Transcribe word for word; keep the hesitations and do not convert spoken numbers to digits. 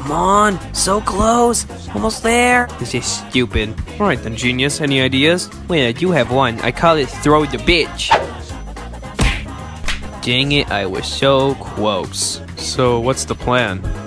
Come on, so close. Almost there. This is stupid. Alright then, genius, any ideas? Well, I do have one. I call it throw the bitch. Dang it, I was so close. So what's the plan?